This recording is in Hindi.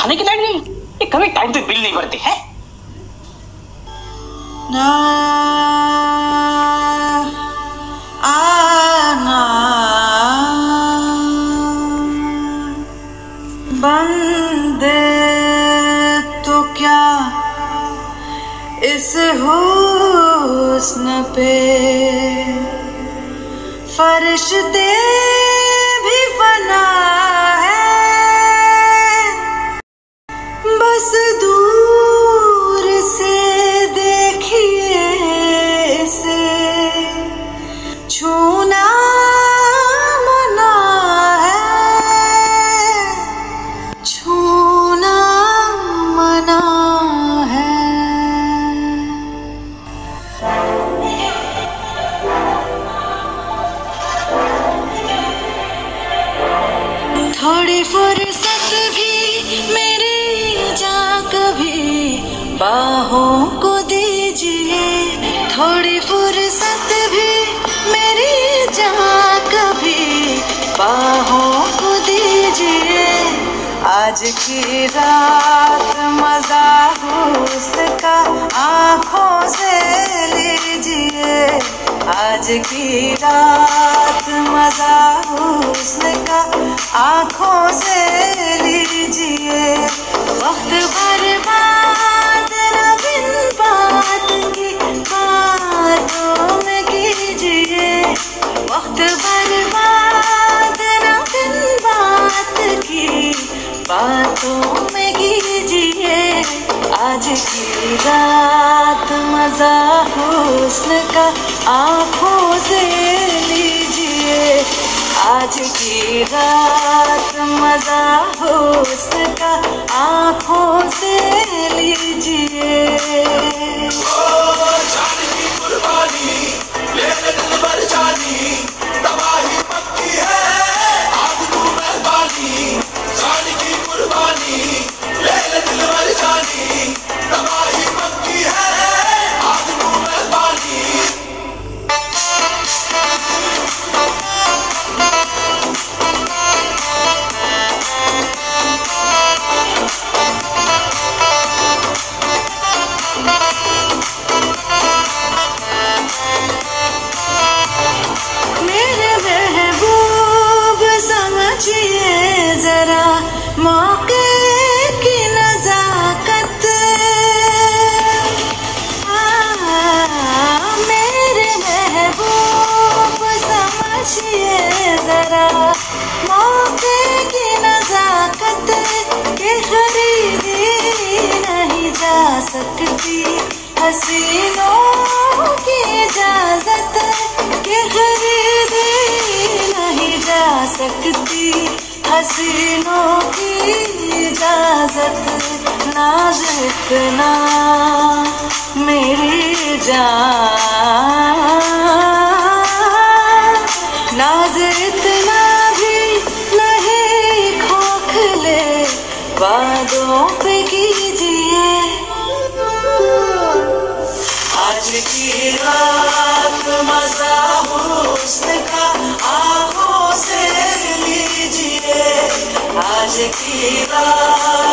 खाने की लाइन नहीं, ये कभी टाइम पे बिल नहीं भरते हैं। ना आना बंदे तो क्या इस हुस्न पे फरिश्ते भी फना है, बस दूर से देखिए इसे छूना मना है, छूना मना है। थोड़ी फुर्सत भी मेरी जा कभी बाहों को दीजिए, थोड़ी फुर्सत भी मेरी जा कभी बाहों को दीजिए। आज की रात मजा उसका आँखों से लीजिए, आज की रात मजा उसका आँखों से लीजिए। वक्त बर्बाद न बिन बात की बातों में कीजिए, वक्त बर्बाद न बिन बात की बातों में कीजिए। आज की रात मजा हुस्न का आँखों से लीजिए, आज की रात मजा हुस्न का आँखों से लीजिए। जान की कुर्बानी ले ले दिल भर जानी, तबाही पक्की है आज तू मेहरबानी। जान की कुर्बानी ले ले दिल भर जानी, तबाही पक्की है आज तू मेहरबानी। मेरे महबूब समझिए जरा मौके की नजाकत, मेरे महबूब समझिए जरा मौके की नजाकत के खरीदी नहीं जा सकती हसीनों की इजाजत, के खरीदी नहीं जा सकती हसीनों की इजाजत। नाज इतना मेरी जान, नाज इतना भी नहीं खोखले वादों पे कीजिए। आज की रात मजा हुस्न का आँखों से लीजिए, आज की रात